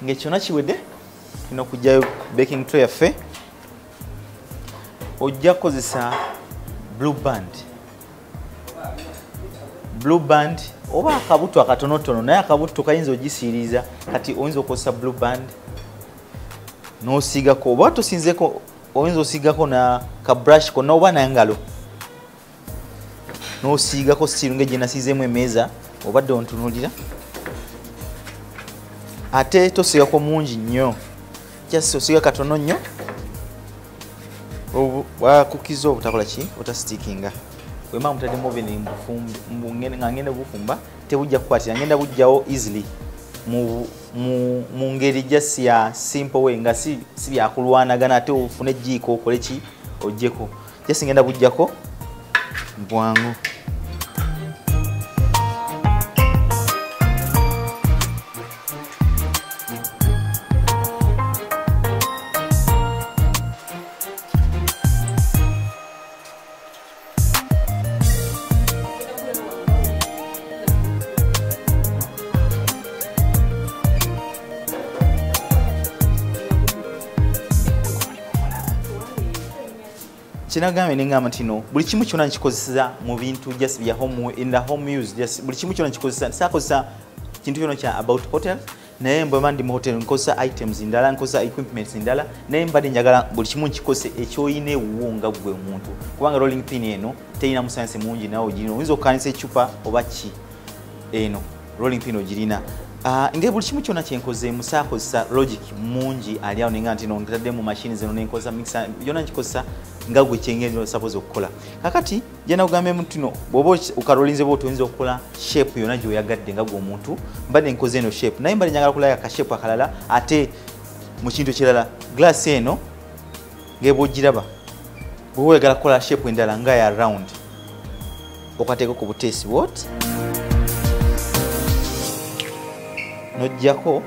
Ng'ekyona kiwedde tulina okugyayo baking tray yaffe. Ojja kukozesa blue band oba akabuto akatonotono naye akabuto kayinza ogisiiriza kati oyinza okukozesa blue band n'osiigako oba tosinzeko oyinza osiigako na ka brush konna oba nangalo n'osiigako stiru ng'egye nasiizeemu emeeza obadde ontunuulira ate tosiigako mungi nnyo just osiiga katono nnyo wakukiza obutakola ki otasitikinga wema mutaddemu oven nga ngenda bufumba tebujja kukwatira ngenda bujjawo easily mu ngeri just ya simple way nga si byakulwanagana ate ofune ejjiiko okole ki ojjeko just ngenda bujjako bwangu. Kinagambe nengamba tino buli kimu kyonna nkikozesa mu bintu just bya home in the home use just buli kimu kyonna nkikozesa sakozesa kintu kyonna kya about hotel naye mbwe mandi mu hotel nkozesa items ndala nkozesa equipments ndala naye mbadde njagala buli kimu nkikozesa ekyoyine wuunga gwe omuntu kubanga rolling pin eno teyina musanse mungi nawe ogirina oyinza okukanisa ecupa oba ki eno rolling pin ogirina nge buli kimu kyonna kyenkozeemu saakozesa logic mungi ali awo nenga ntino ntadde mu machine zino nenkozesa mixer byonna nkikosa nga gwe kyengendo suppose okukola kakati jana ugambe mutino bobo ukarolinze bo tuyinza okukola shape yona gye oyagadde nga gwe omuntu mbadde nkoze eno shape naye mbadde njagala kulaya ka shape akalala ate mu kintu kirala glass eno ngebo giraba bo oyagala kukola shape endala nga ya round okateeka ku butesi what nojjako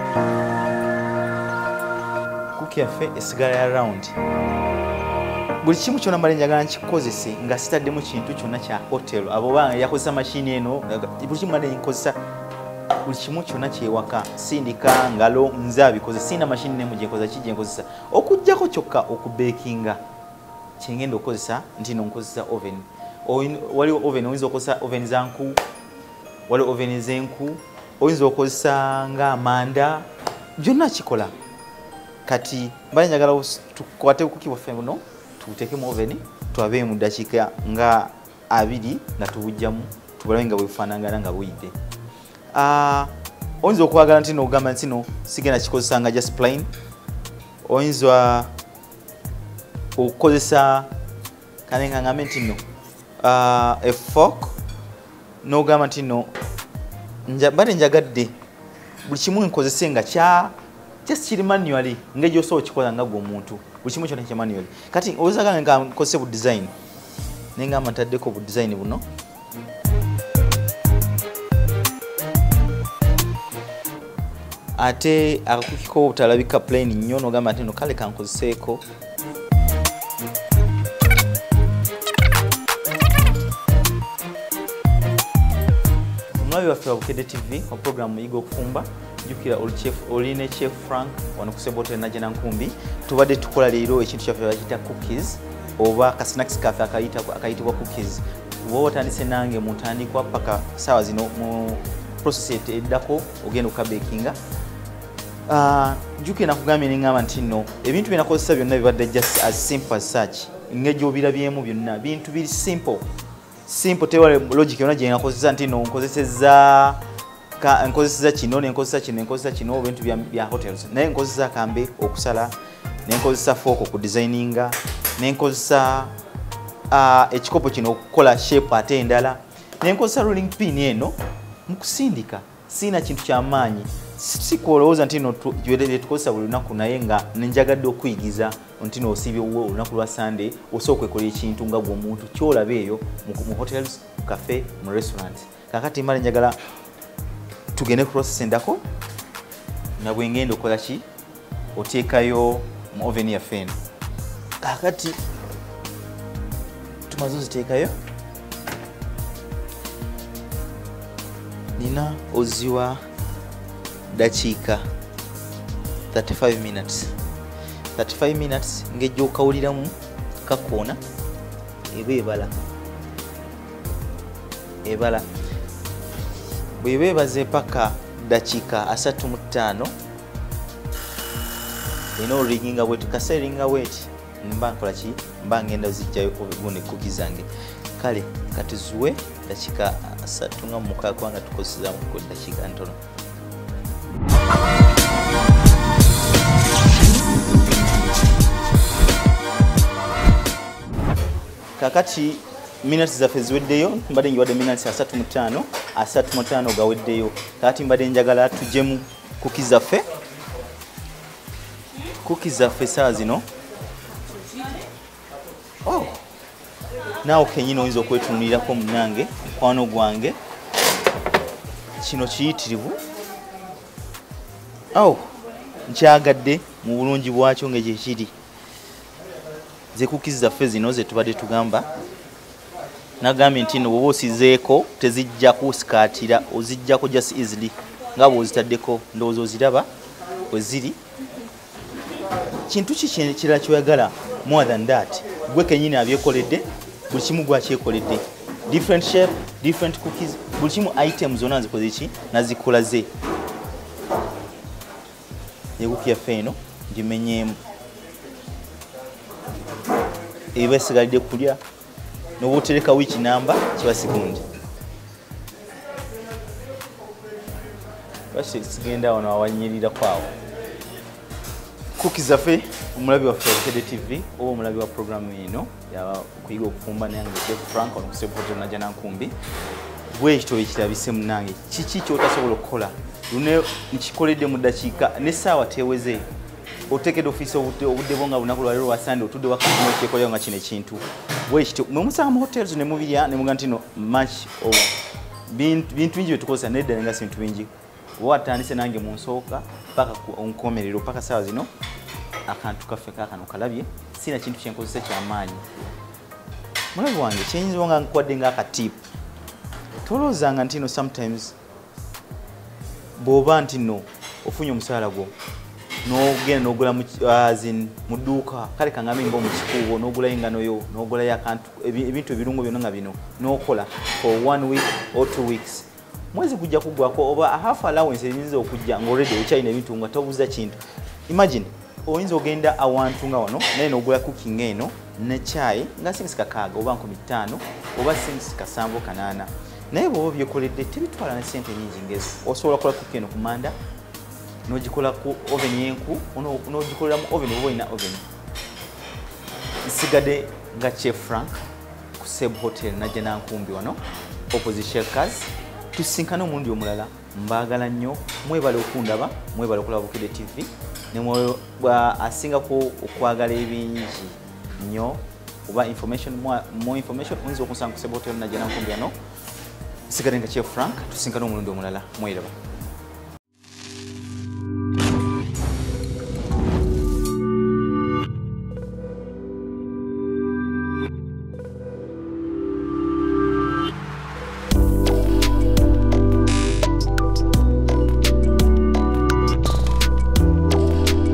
kuki yaffe esigala ya round buli kimu kyonna mbadde njagala nkikozese nga sitaddemu kintu kyonna kya hotel abo banga yakozesa mashini eno buli kimu mbadde nkozesa buli kimu kyonna kyewaka sindika ngalo nze abikoze sina mashini nemu gyenkoza ki gyenkozesa okujjako kyokka okubekinga kyengenda okukozesa ntino nkozesa oven waliwo oven oyinza okukozesa oven zanku waliwo oven z'enku oyinza okukozesa nga amanda byonna kikola kati mbadde njagala tukwate kuki waffe buno tuteeke mu oven twabe mu dakiika nga 2 nga tubujjamu tubalabe nga bwefaanangana nga buyidde oyinza okwagala ntino okugamba ntino sigenda kikozesa nga just plain oyinza okukozesa kanenga ngambe ntino a fork n'ogamba ntino mbadde njagadde buli kimu nkozese nga kya just kiri manually ng'egyo osobola okikola nga gwe omuntu buli kimu kyonna kya manually kati oyinza nga nkozese bu design nengamba ntaddeko bu design buno ate akakukiko obutalabika plain nnyo n'ogamba nti no kale kankozeseeko omulabi waffe wa Bukedde TV wa programu Yiga Okufumba jukira oline chef Frank wano ku Sebote na Jena Nkumbi tubadde tukola leero ekintu kyaffe bakiyita cookies oba ka snacks cafe akayitibwa cookies wo otandise nange mutandikwa paka sawa zino mu process eddako ogenda okubakinga jukira nakugambye nengamba nti no ebintu binakozesa byonna bibadde just as simple as such ng'egyo obirabyemu byonna bintu biri simple tewale logic yonna gye nakozesa nti no nkozeseza kino nenkozesa kino ebintu bya hotels naye nkozesa kambe okusala nenkozesa fork okudesigninga nenkozesa ekikopo kino okukola shape ate endala nenkozesa rolling pin eno mukusindika sina kintu kyamaanyi sikolowooza nti no tukozesa buli lunaku naye nga nenjagadde okuyigiza nti no osibye olunaku lwa Sunday osooka okwekola ekintu nga gwe omuntu kyolaba eyo mu hotels mu cafe mu restaurant kakati mbale njagala tugende process endako nga bwe ngenda okola ki oteekayo mu oven yaffe eno kakati tumaze oziteekayo nina oziwa dakiika 35 minutes 35 minutes ngejja okawuliramu kakoona eba ebala bweba ebaze paka dakiika 35 eno oringinga bwetu kaseringa weti mba nkola ki mba ngenda zijjayo obone cookies zange kale katuzuwe dakiika 3 nga muka kwanga tukozesa mu dakiika ntono kakati minutes zaffe ziweddeyo mbadde njiwadde minutes 35 gaweddeyo kakati mbadde njagala tujjemu cookies zaffe saa zino naawe kenyini oyinza okwetunulirako munange mukwano gwange kino kiyitirivu nkyagadde mu bulungi bwakyo ng'ekyekiri ze cookies zaffe zino ze tubadde tugamba nagambye nti no bwoba osizeeko tezijja kusikatira ozijjako just easily nga bw'ozitaddeko ndowooza oziraba bwe ziri kintu ki kirala kyoyagala more than that gwe kenyini abyekoledde buli kimu gwakyekoledde different shape different cookies buli kimu item zonna nzikoze ki nazikolaze ekuki yaffe eno ngimenyeemu eba esigalidde kulya noba otereka wiki namba kiba sigundi sigenda wano awanyirira kwawo cookies zaffe omulabi waffe Bukedde TV oba omulabi wa programu eno kuyiga okufumba nange Frank ono ku Hotel Najja Nankumbi bwekito ekirabise munange kiki kyotasobola okukola lune nkikoledde mu dakiika n'essaawa teweze otekedde office obudde bwonga lunaku lwaliro lwa Sunday otudde wakati n'okyekolera nga kino ekintu bwekito mwe musanga mu hotels ne mubirya ne muga ntino much of bintu bingi byetukozesa nedda nga sintu bingi watandise nange mu nsooka paka onkomerero paka sawa zino akantu kaffe kakano kalabye sina kintu kyenkozesa kyamaanyi mulabi wange kyenyinza nga nkwadde nga akatip toloozanga ntino sometimes bw'oba ntino ofunye omusaala gwo n'ogenda n'ogula mu dduuka kale kangambe ng'omukikuubo n'ogulayo enganoyo n'ogulayo akantu ebintu ebirungo byonna nga bino n'okola for 1 week or 2 weeks mwezi gujja kugwako oba half allowance eyinza okujja ng'already okyalina ebintu nga tobuuza kintu imagine oyinza ogenda awantu nga wano naye n'ogula cooking eno ne chai nga singisi 6 oba 15 oba singisi 7 8 naye bw'oba byekoledde tebitwala ne ssente nyingi ngezo osobola kukola cooking eno ku manda n'ogikola ku oven y'enku n'ogikolera mu oven oba olina oven nsigadde nga Chef Frank ku Hotel Najja Nankumbi wano opposite Shakers tusinkana omulundi omulala mbaagala nnyo mwebale okundaba mwebale okulaba Bukedde TV ne asingako okwagala ebingi nnyo oba more information oyinza okunsanga ku Hotel Najja Nankumbi wano nsigadde nga Chef Frank tusinkana omulundi omulala mwiraba